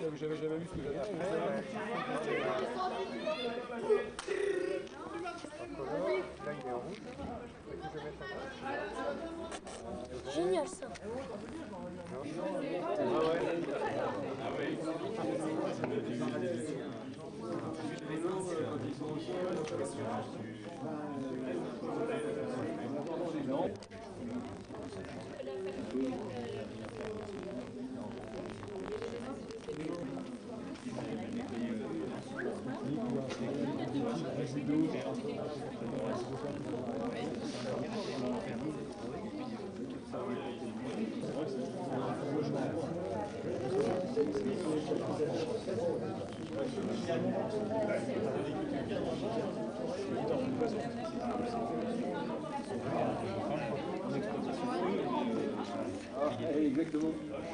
j'avais jamais vu ce que j'avais fait. Là, il est en rouge. Génial ça. Exactement.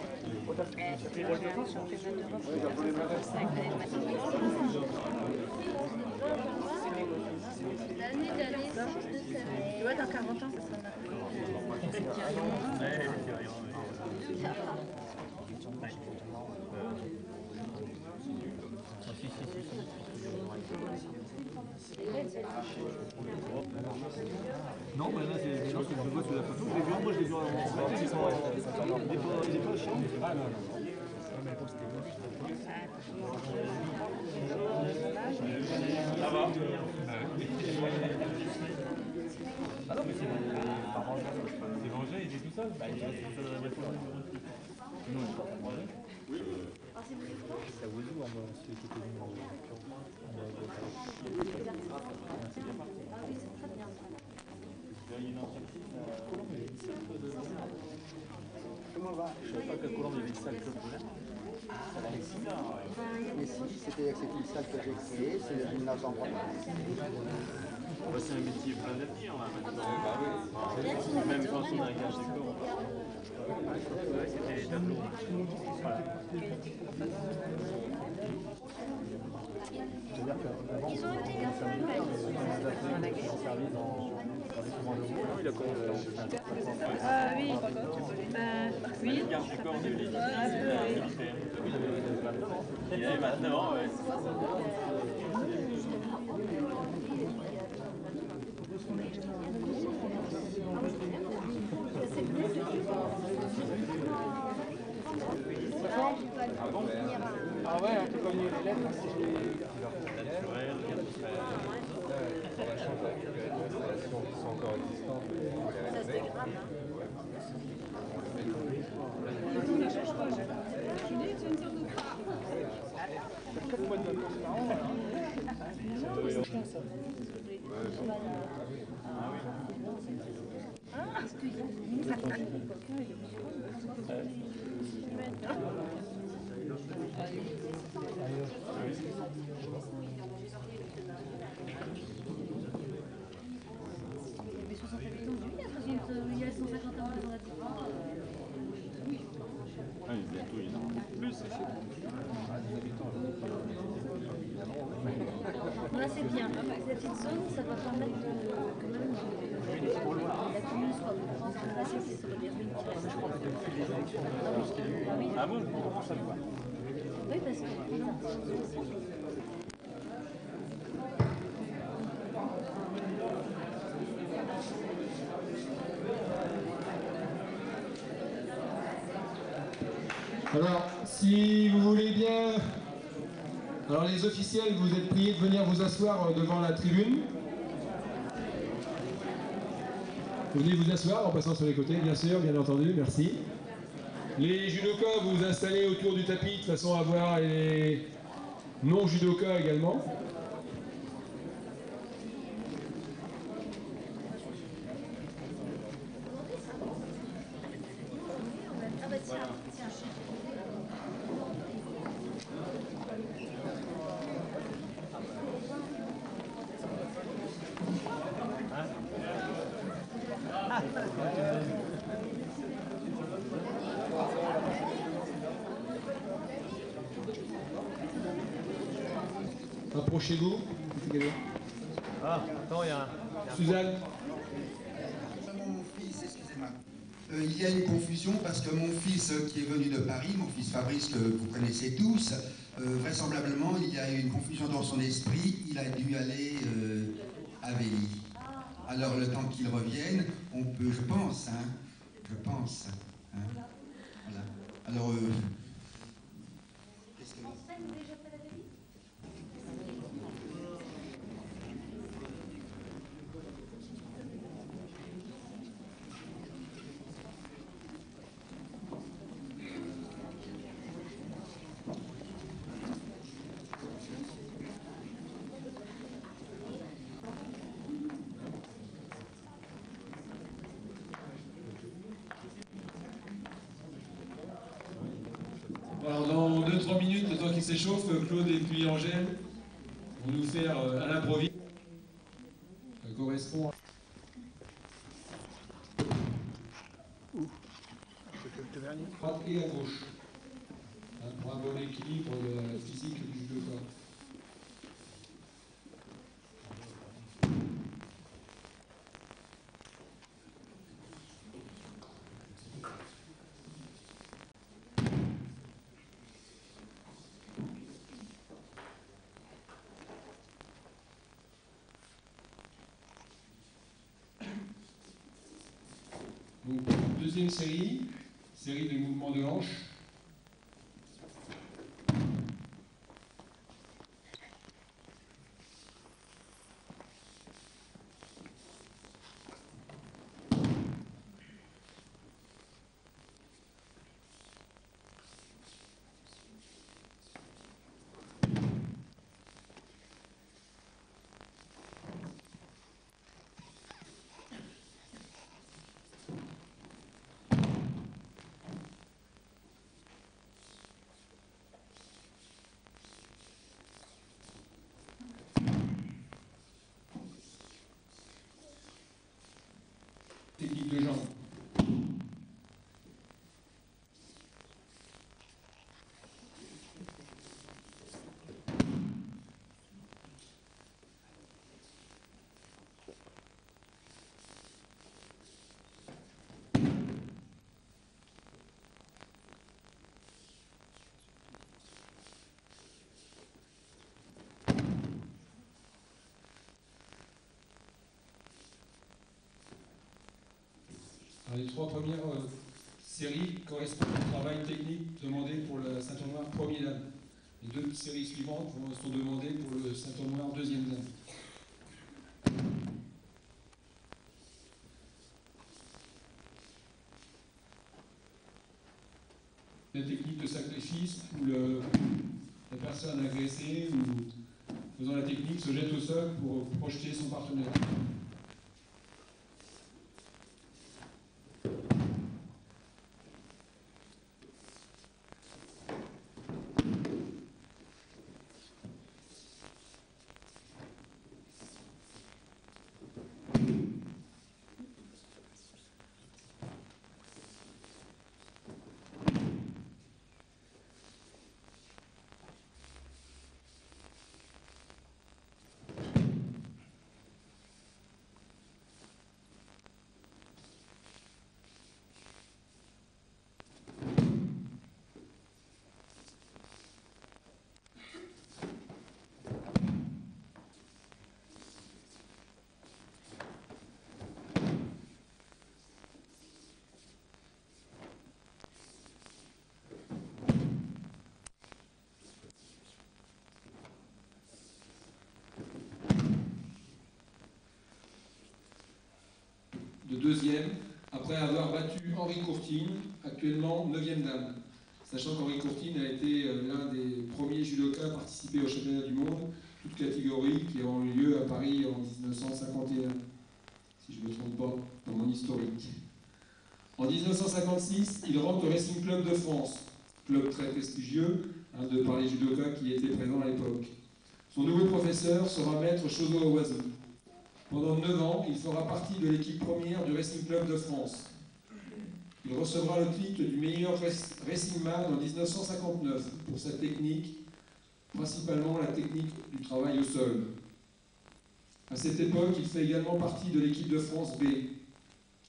L'année d'année, tu vois, dans 40 ans, ça sera Non, mais là, c'est ce que je vois sur la photo. Je les vois, moi, je les vois en fait, ils sont pas chiants. Ah non, non. Ça va. Ah non, mais c'est Vengé, il est tout seul. Bah, il est tout seul dans la voiture. Non, il est pas mangé. Oui. Ça vous joue en bas, celui qui était venu en bas. Comment va? Je ne savais pas qu'à Colombe il y avait une salle club de l'air. Mais si, c'est une salle que j'ai créée, c'est le gymnase en droit. C'est un métier plein d'avenir là maintenant. Même quand on a un gage de corps. C'était les tableaux. C'est-à-dire qu'avant, ils ont été il a commencé Ah oui, oui. Le garde du corps de l'élite. Et maintenant, ouais. Ah ouais, on peut cogner les lettres. Qui sont encore existantes. Ça se dégrade. Est-ce qu'il y a une mais 60 habitants, il y a 150 habitants. Ah, bientôt il y en aura plus. Là c'est bien, cette petite zone, ça va permettre quand même la commune soit assez si ça va bien venir. Ah bon, comment ça le voit? Oui, parce que Alors, si vous voulez bien, alors les officiels, vous êtes priés de venir vous asseoir devant la tribune. Vous venez vous asseoir en passant sur les côtés, bien sûr, bien entendu, merci. Les judokas, vous vous installez autour du tapis de façon à voir les non-judokas également. ah bah tiens, tiens. Approchez-vous. Ah, attends, il y a un... Suzanne. Mon fils, excusez-moi. Il y a une confusion parce que mon fils qui est venu de Paris, mon fils Fabrice que vous connaissez tous, vraisemblablement il y a eu une confusion dans son esprit, il a dû aller à Vély. Alors le temps qu'il revienne, on peut, je pense, hein, hein, voilà. Alors, qu'est-ce que... Alors dans 2-3 minutes, le temps qu'il s'échauffe, Claude et puis Angèle vont nous faire à l'improviste. Ça correspond à... droite et à gauche. Hein, pour un bon équilibre de la physique du judoka. Donc, deuxième série de mouvements de hanche. Technique de jambes. Les trois premières séries correspondent au travail technique demandé pour la ceinture noire premier dan. Les deux séries suivantes sont demandées pour le ceinture noire deuxième dan. La technique de sacrifice où la personne agressée ou faisant la technique se jette au sol pour projeter son partenaire. De deuxième, après avoir battu Henri Courtine, actuellement 9e dan. Sachant qu'Henri Courtine a été l'un des premiers judokas à participer au championnat du monde, toutes catégories qui ont eu lieu à Paris en 1951, si je ne me trompe pas dans mon historique. En 1956, il rentre au Racing Club de France, club très prestigieux, de par les judokas qui étaient présents à l'époque. Son nouveau professeur sera maître Shozo Owazu. Pendant 9 ans, il fera partie de l'équipe première du Racing Club de France. Il recevra le titre du meilleur Racing Man en 1959 pour sa technique, principalement la technique du travail au sol. À cette époque, il fait également partie de l'équipe de France B.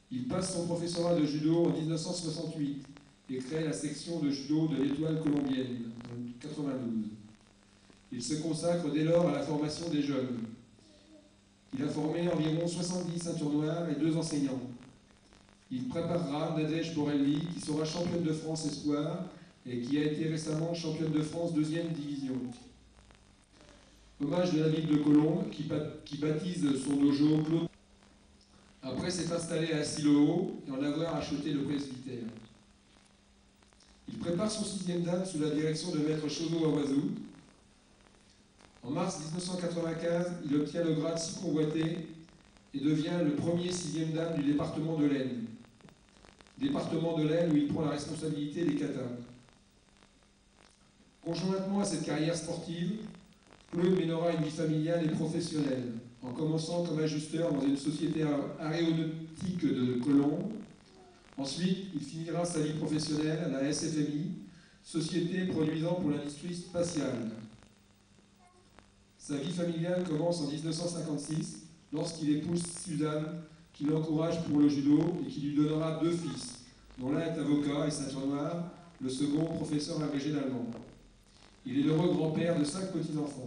Il passe son professorat de judo en 1968 et crée la section de judo de l'Étoile colombienne en 1992. Il se consacre dès lors à la formation des jeunes. Il a formé environ 70 ceintures noires et 2 enseignants. Il préparera Nadège Borelli, qui sera championne de France espoir et qui a été récemment championne de France 2e division. Hommage de la ville de Colombes, qui baptise son dojo Claude. Après s'être installé à Siloho et en avoir acheté le presbytère. Il prépare son 6e dan sous la direction de maître Shozo Awazu. En mars 1995, il obtient le grade si convoité et devient le premier 6e dan du département de l'Aisne. Département de l'Aisne où il prend la responsabilité des katas. Conjointement à cette carrière sportive, Claude mènera une vie familiale et professionnelle, en commençant comme ajusteur dans une société aéronautique de Colombes. Ensuite, il finira sa vie professionnelle à la SFMI, société produisant pour l'industrie spatiale. Sa vie familiale commence en 1956, lorsqu'il épouse Suzanne, qui l'encourage pour le judo et qui lui donnera 2 fils, dont l'un est avocat et ceinture noire, le second professeur agrégé d'allemand. Il est l'heureux grand-père de 5 petits-enfants.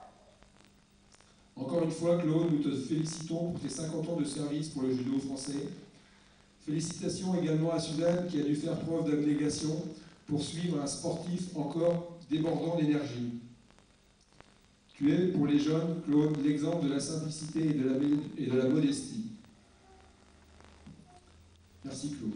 Encore une fois, Claude, nous te félicitons pour tes 50 ans de service pour le judo français. Félicitations également à Suzanne qui a dû faire preuve d'abnégation pour suivre un sportif encore débordant d'énergie. Tu es, pour les jeunes, Claude, l'exemple de la simplicité et de la modestie. Merci Claude.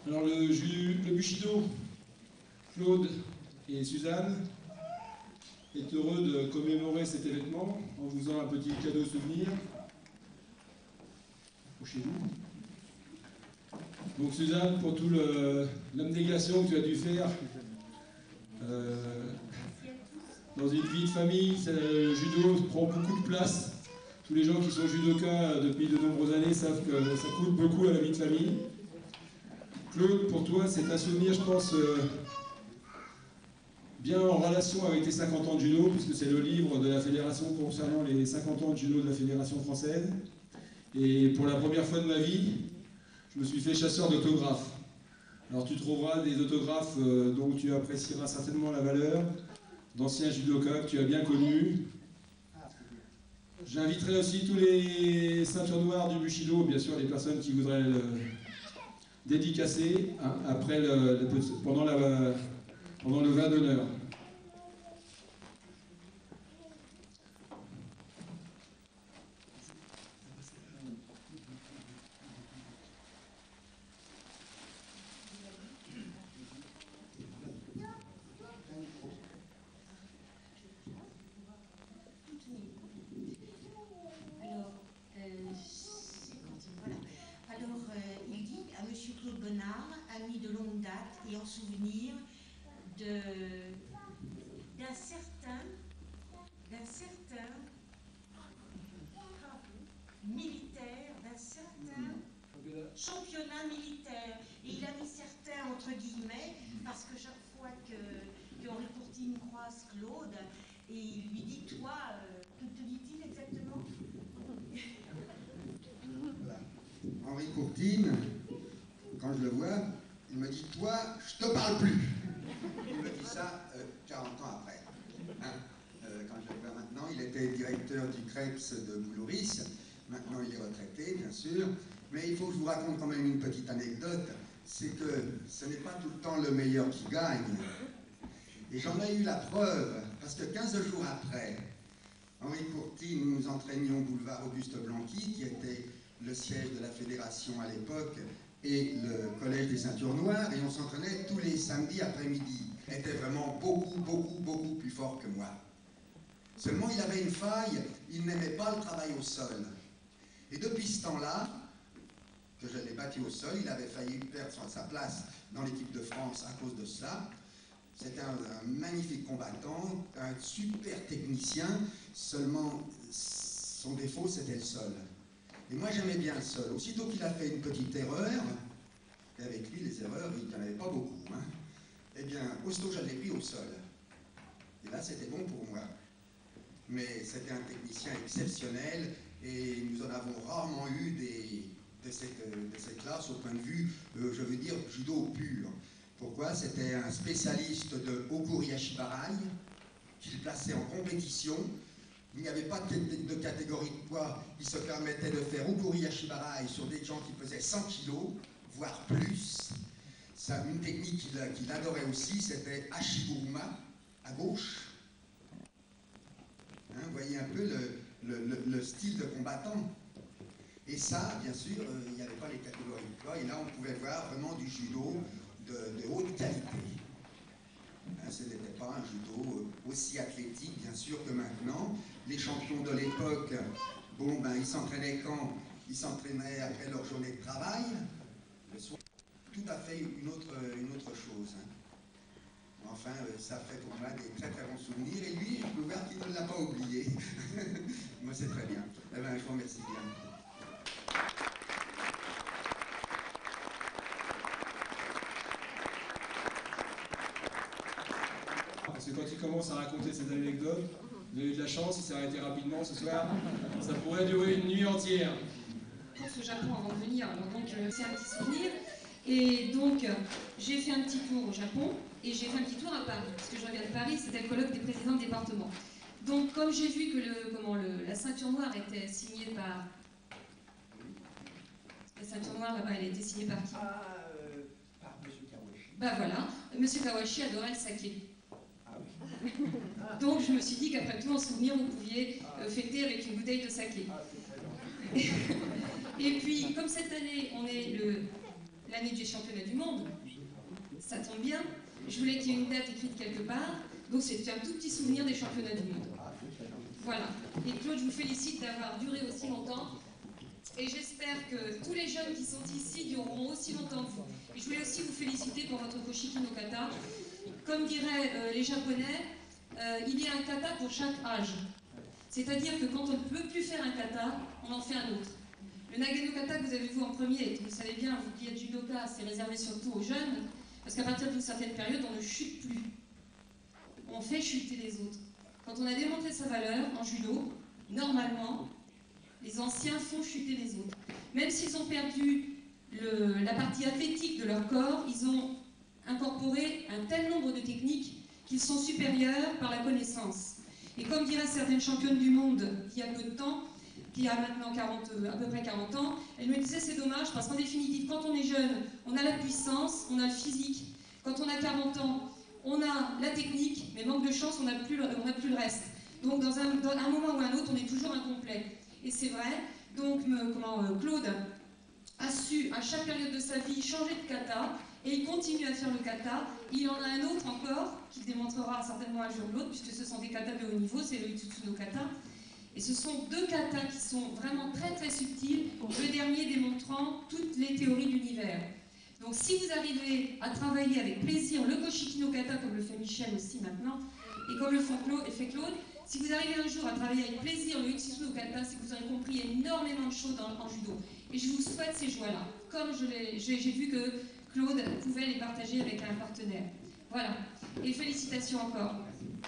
Alors le Bushido, Claude et Suzanne est heureux de commémorer cet événement en vous faisant un petit cadeau souvenir. Approchez-vous. Donc Suzanne, pour tout l'abnégation que tu as dû faire dans une vie de famille, le judo prend beaucoup de place. Tous les gens qui sont judokas depuis de nombreuses années savent que ça coûte beaucoup à la vie de famille. Claude, pour toi, c'est un souvenir, je pense, bien en relation avec tes 50 ans de judo, puisque c'est le livre de la fédération concernant les 50 ans de judo de la fédération française. Et pour la première fois de ma vie, je me suis fait chasseur d'autographes. Alors tu trouveras des autographes dont tu apprécieras certainement la valeur, d'anciens judokas que tu as bien connus. J'inviterai aussi tous les ceintures noires du Bushido, bien sûr les personnes qui voudraient le dédicacer après pendant le vin d'honneur. Ami de longue date et en souvenir d'un certain militaire, d'un certain championnat militaire. Et il a mis certain entre guillemets, parce que chaque fois que Henri Courtine croise Claude, et il lui dit, toi, que te dit-il exactement? Voilà. Henri Courtine, quand je le vois, il me dit « Toi, je te parle plus ». Il me dit ça 40 ans après. Hein, quand je le vois maintenant, il était directeur du CREPS de Boulouris. Maintenant, il est retraité, bien sûr. Mais il faut que je vous raconte quand même une petite anecdote. C'est que ce n'est pas tout le temps le meilleur qui gagne. Et j'en ai eu la preuve, parce que 15 jours après, Henri Courtine, nous nous entraînions boulevard Auguste Blanqui, qui était le siège de la fédération à l'époque, et le collège des ceintures noires, et on s'entraînait tous les samedis après-midi. Il était vraiment beaucoup plus fort que moi. Seulement, il avait une faille, il n'aimait pas le travail au sol. Et depuis ce temps-là, que je l'ai battu au sol, il avait failli perdre sa place dans l'équipe de France à cause de cela. C'était un magnifique combattant, un super technicien, seulement son défaut, c'était le sol. Et moi, j'aimais bien le sol. Aussitôt qu'il a fait une petite erreur, et avec lui, les erreurs, il n'y en avait pas beaucoup, hein, eh bien, aussitôt, je l'ai pris au sol. Et là, c'était bon pour moi. Mais c'était un technicien exceptionnel, et nous en avons rarement eu de cette classe au point de vue, je veux dire, judo pur. Pourquoi? C'était un spécialiste de Okuri Ashibarai, qu'il plaçait en compétition. Il n'y avait pas de catégorie de poids. Il se permettait de faire Okuri Ashibarai sur des gens qui pesaient 100 kg, voire plus. Ça, une technique qu'il adorait aussi, c'était Ashiguruma, à gauche. Hein, vous voyez un peu le style de combattant. Et ça, bien sûr, il n'y avait pas les catégories de poids. Et là, on pouvait voir vraiment du judo de haute qualité. Hein, ce n'était pas un judo aussi athlétique, bien sûr, que maintenant. Les champions de l'époque, bon, ben, ils s'entraînaient quand? Ils s'entraînaient après leur journée de travail, le soir. Tout à fait une autre chose. Hein. Enfin, ça fait pour moi des très bons souvenirs. Et lui, je peux voir qu'il ne l'a pas oublié. Moi, c'est très bien. Eh ben, je vous remercie bien. Parce que quand il commence à raconter cette anecdote, vous avez eu de la chance, il s'est arrêté rapidement ce soir. Ça pourrait durer une nuit entière. Au Japon avant de venir, alors donc c'est un petit souvenir. Et donc j'ai fait un petit tour au Japon et j'ai fait un petit tour à Paris, parce que je reviens de Paris, c'était le colloque des présidents de département. Donc comme j'ai vu que la ceinture noire était signée par... La ceinture noire là-bas, elle a été signée par qui? Par M. Kawashi. Bah voilà, M. Kawashi adorait le saké. Ah oui. Donc je me suis dit qu'après tout, en souvenir, vous pouviez fêter avec une bouteille de saké. Ah, c'est très gentil. Et puis, comme cette année, on est le l'année du championnat du monde. Ça tombe bien. Je voulais qu'il y ait une date écrite quelque part. Donc c'est un tout petit souvenir des championnats du monde. Voilà. Et Claude, je vous félicite d'avoir duré aussi longtemps. Et j'espère que tous les jeunes qui sont ici dureront aussi longtemps que vous. Et je voulais aussi vous féliciter pour votre Koshiki no Kata. Comme diraient les Japonais, il y a un kata pour chaque âge. C'est-à-dire que quand on ne peut plus faire un kata, on en fait un autre. Le Nage no Kata que vous avez vu en premier, vous savez bien, vous qui êtes judoka, c'est réservé surtout aux jeunes, parce qu'à partir d'une certaine période, on ne chute plus. On fait chuter les autres. Quand on a démontré sa valeur en judo, normalement, les anciens font chuter les autres. Même s'ils ont perdu la partie athlétique de leur corps, ils ont incorporé un tel nombre de techniques qu'ils sont supérieurs par la connaissance. Et comme diraient certaines championnes du monde il y a peu de temps, qui a maintenant à peu près 40 ans, elle me disait c'est dommage parce qu'en définitive, quand on est jeune, on a la puissance, on a le physique. Quand on a 40 ans, on a la technique, mais manque de chance, on n'a plus le reste. Donc dans un moment ou un autre, on est toujours incomplet. Et c'est vrai, donc Claude a su à chaque période de sa vie changer de kata, et il continue à faire le kata. Il en a un autre encore, qu'il démontrera certainement un jour ou l'autre, puisque ce sont des katas de haut niveau, c'est le Itsutsu no Kata. Et ce sont deux katas qui sont vraiment très très subtils, le dernier démontrant toutes les théories de l'univers. Donc si vous arrivez à travailler avec plaisir le Koshiki no Kata, comme le fait Michel aussi maintenant, et comme le fait Claude, si vous arrivez un jour à travailler avec plaisir le Itsutsu no Kata, c'est que vous aurez compris énormément de choses en judo. Et je vous souhaite ces joies-là, comme j'ai vu que Claude pouvait les partager avec un partenaire. Voilà. Et félicitations encore.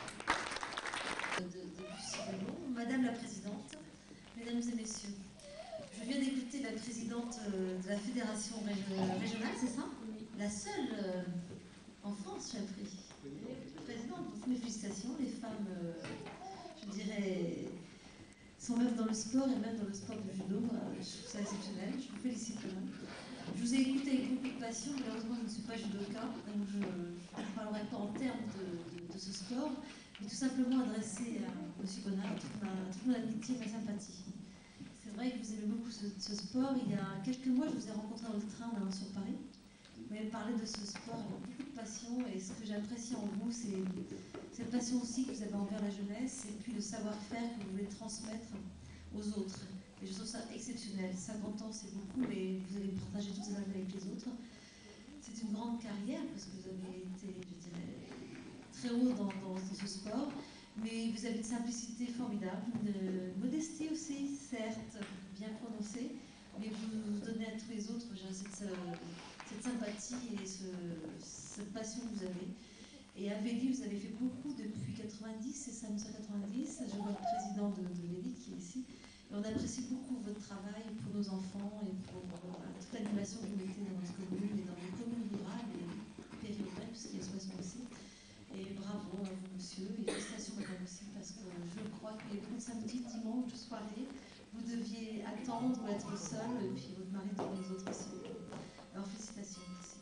Madame la Présidente, Mesdames et Messieurs, je viens d'écouter la Présidente de la Fédération régionale, c'est ça? La seule en France, j'ai appris. Présidente, donc mes félicitations. Les femmes, je dirais, sont même dans le sport et même dans le sport du judo. Je trouve ça exceptionnel. Je vous félicite quand même. Je vous ai écouté avec beaucoup de passion. Malheureusement, je ne suis pas judoka, donc je ne parlerai pas en termes de ce sport, mais tout simplement adresser à M. Bonnard toute mon amitié et ma sympathie. C'est vrai que vous aimez beaucoup ce sport. Il y a quelques mois, je vous ai rencontré dans le train sur Paris. Vous m'avez parlé de ce sport avec beaucoup de passion, et ce que j'apprécie en vous, c'est cette passion aussi que vous avez envers la jeunesse, et puis le savoir-faire que vous voulez transmettre aux autres. Et je trouve ça exceptionnel. 50 ans, c'est beaucoup, mais vous avez partagé toutes ces années avec les autres. C'est une grande carrière, parce que vous avez été, je dirais, très haut dans ce sport, mais vous avez une simplicité formidable, une modestie aussi, certes, bien prononcée, mais vous donnez à tous les autres cette sympathie et cette passion que vous avez. Et à Véli, vous avez fait beaucoup depuis 90, c'est ça, 1990. Je vois le président de Véli qui est ici. Et on apprécie beaucoup votre travail pour nos enfants et pour toute l'animation que vous mettez dans notre commune et dans les communes rurales et périurbaines, puisqu'il y a Soissons aussi. Et bravo à vous, monsieur, et félicitations madame aussi, parce que je crois qu'il y a beaucoup de samedis, dimanche, de soirée, vous deviez attendre ou être seul, et puis votre mari dans les autres aussi. Alors félicitations, merci.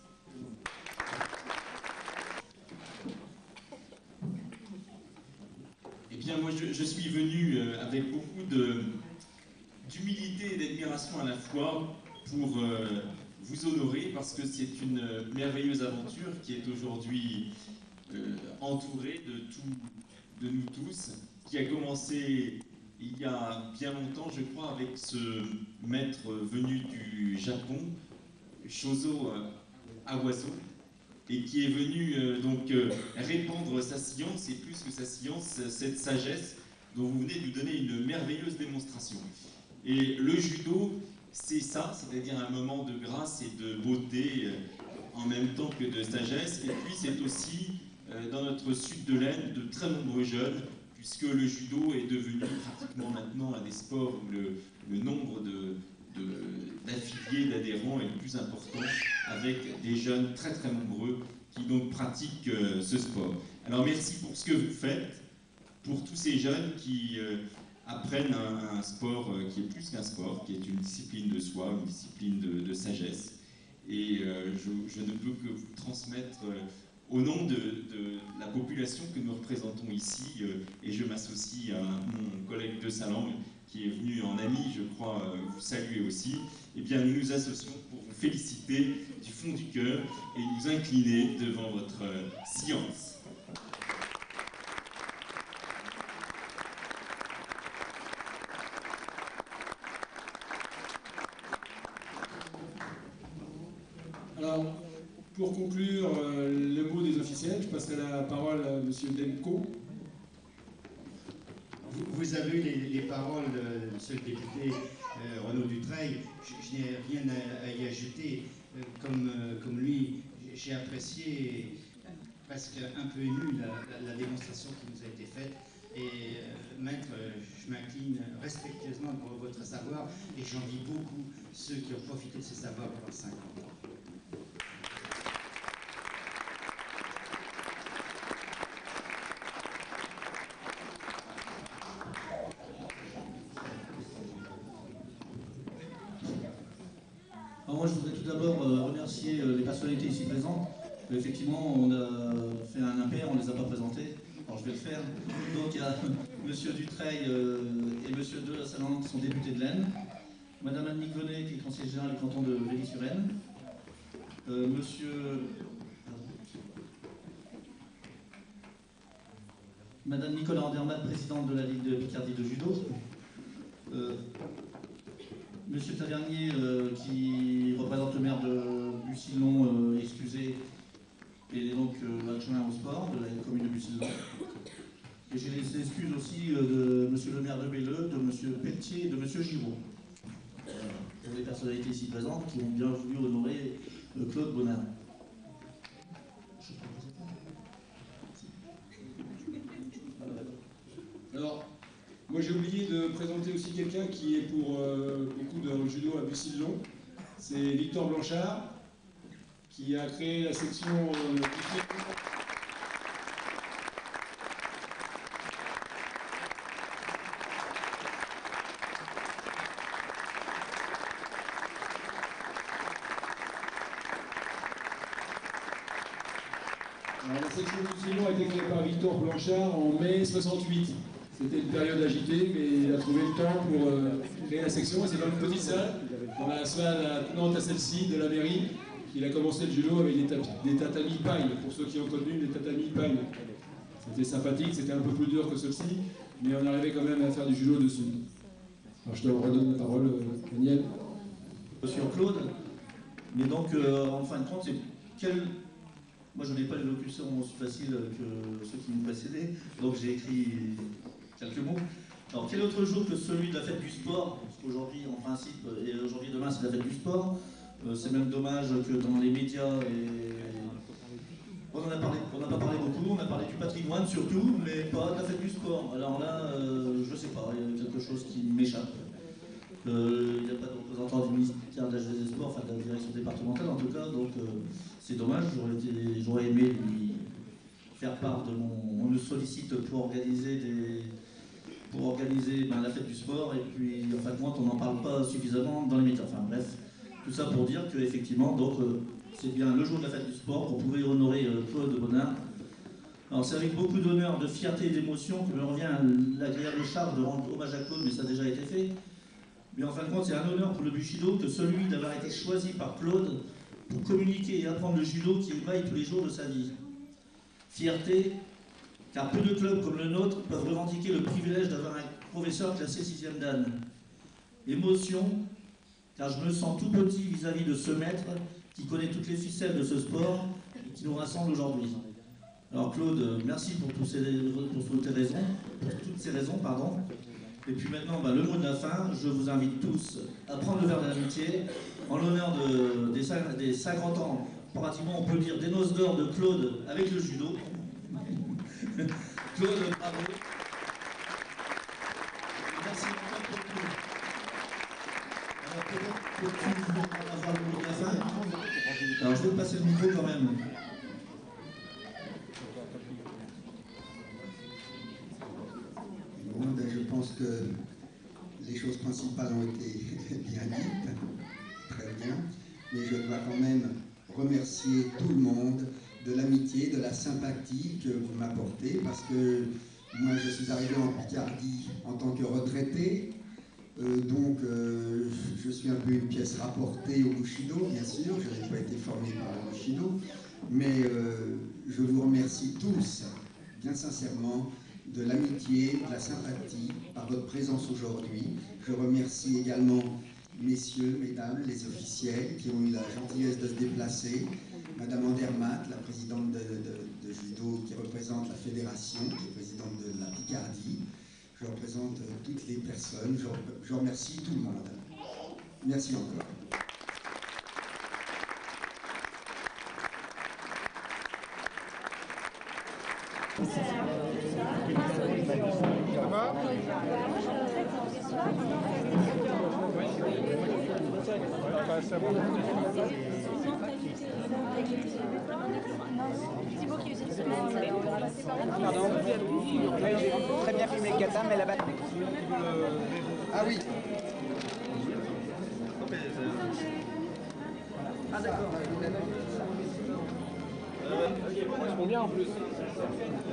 Eh bien, moi, je suis venu avec beaucoup d'humilité et d'admiration à la fois pour vous honorer, parce que c'est une merveilleuse aventure qui est aujourd'hui entourée de nous tous, qui a commencé il y a bien longtemps, je crois, avec ce maître venu du Japon, Shozo Awaso, et qui est venu répandre sa science, et plus que sa science, cette sagesse dont vous venez de nous donner une merveilleuse démonstration. Et le judo, c'est ça, c'est-à-dire un moment de grâce et de beauté en même temps que de sagesse. Et puis c'est aussi, dans notre sud de l'Aisne, de très nombreux jeunes, puisque le judo est devenu pratiquement maintenant un des sports où le nombre d'affiliés, d'adhérents est le plus important, avec des jeunes très très nombreux qui donc pratiquent ce sport. Alors merci pour ce que vous faites, pour tous ces jeunes qui apprennent un sport qui est plus qu'un sport, qui est une discipline de soi, une discipline de sagesse. Et je ne peux que vous transmettre au nom de la population que nous représentons ici, et je m'associe à mon collègue de sa langue qui est venu en ami, je crois, vous saluer aussi, eh bien nous nous associons pour vous féliciter du fond du cœur et nous incliner devant votre science. Alors, pour conclure le mot des officiels, je passerai la parole à M. Demko. Vous avez eu les paroles de M. le député Renaud Dutreil. Je n'ai rien à y ajouter. Comme lui, j'ai apprécié, presque un peu ému, la démonstration qui nous a été faite. Et maître, je m'incline respectueusement devant votre savoir et j'envie beaucoup ceux qui ont profité de ce savoir pendant 50 ans. Alors moi, je voudrais tout d'abord remercier les personnalités ici présentes. Effectivement, on a fait un impair, on ne les a pas présentés. Alors je vais le faire. Donc il y a M. Dutreil et M. De Saint-Laurent qui sont députés de l'Aisne, Mme Anne Nicolet qui est conseillère générale du canton de Vély-sur-Aisne, Mme Nicolas Andermatt, présidente de la Ligue de Picardie de judo, Monsieur Tavernier, qui représente le maire de Bucillon, excusé, et donc adjoint au sport de la commune de Bucillon. Et j'ai les excuses aussi de Monsieur le maire de Belleux, de Monsieur Pelletier et de Monsieur Giraud. Pour les personnalités ici présentes qui ont bien voulu honorer Claude Bonnard. Alors, moi j'ai oublié de présenter aussi quelqu'un qui est pour beaucoup dans le judo à Bucillon. C'est Victor Blanchard, qui a créé la section Alors, la section Bucillon a été créée par Victor Blanchard en mai 68. C'était une période agitée, mais il a trouvé le temps pour créer la section. Et c'est dans une petite salle, dans la salle attenante à celle-ci de la mairie, qu'il a commencé le judo avec des tatamis paille. Pour ceux qui ont connu les tatamis paille. C'était sympathique, c'était un peu plus dur que ceux-ci, mais on arrivait quand même à faire du judo dessus. Alors je te redonne la parole, Daniel. Sur Claude, mais donc en fin de compte, c'est quel... Moi je n'ai pas l'élocution aussi facile que ceux qui me précédaient, donc j'ai écrit quelques mots. Alors quel autre jour que celui de la fête du sport, parce qu'aujourd'hui en principe, et aujourd'hui et demain c'est la fête du sport, c'est même dommage que dans les médias, on n'a pas parlé beaucoup, on a parlé du patrimoine surtout, mais pas de la fête du sport. Alors là, je ne sais pas, il y a quelque chose qui m'échappe. Il n'y a pas de représentant du ministère de la Jeunesse et des Sports, enfin de la direction départementale en tout cas, donc c'est dommage, j'aurais aimé lui faire part de mon... On nous sollicite pour organiser la fête du sport, et puis en fin de compte on n'en parle pas suffisamment dans les médias. Enfin bref, tout ça pour dire qu'effectivement, donc c'est bien le jour de la fête du sport qu'on pouvait honorer Claude Bonnard. Alors c'est avec beaucoup d'honneur, de fierté et d'émotion que me revient l'agréable charge de rendre hommage à Claude, mais ça a déjà été fait. Mais en fin de compte, c'est un honneur pour le Bushido que celui d'avoir été choisi par Claude pour communiquer et apprendre le judo qui émaille tous les jours de sa vie. Fierté, car peu de clubs comme le nôtre peuvent revendiquer le privilège d'avoir un professeur classé 6e dan. Émotion, car je me sens tout petit vis-à-vis de ce maître qui connaît toutes les ficelles de ce sport et qui nous rassemble aujourd'hui. Alors Claude, merci pour toutes ces raisons, pardon. Et puis maintenant, le mot de la fin, je vous invite tous à prendre le verre de l'amitié en l'honneur des 50 ans, pratiquement on peut dire des noces d'or de Claude avec le judo. Claude, bravo. Merci encore pour tout. Alors peut-être peux-tu avoir le mot de la fin? Alors je vais te passer le micro quand même. Bon, je pense que les choses principales ont été bien dites, très bien, mais je dois quand même remercier tout le monde de l'amitié, de la sympathie que vous m'apportez, parce que moi je suis arrivé en Picardie en tant que retraité, Je suis un peu une pièce rapportée au Bushido, bien sûr, je n'ai pas été formé par le Bushido, mais je vous remercie tous, bien sincèrement, de l'amitié, de la sympathie par votre présence aujourd'hui. Je remercie également messieurs, mesdames, les officiels qui ont eu la gentillesse de se déplacer, Madame Andermatt, la présidente de judo qui représente la fédération, qui est présidente de la Picardie. Je représente toutes les personnes. Je remercie tout le monde. Merci encore. Thibaut qui utilise pardon. Très bien filmé le kata, mais là-bas. Ah oui. Ah d'accord. Ils vont bien en plus.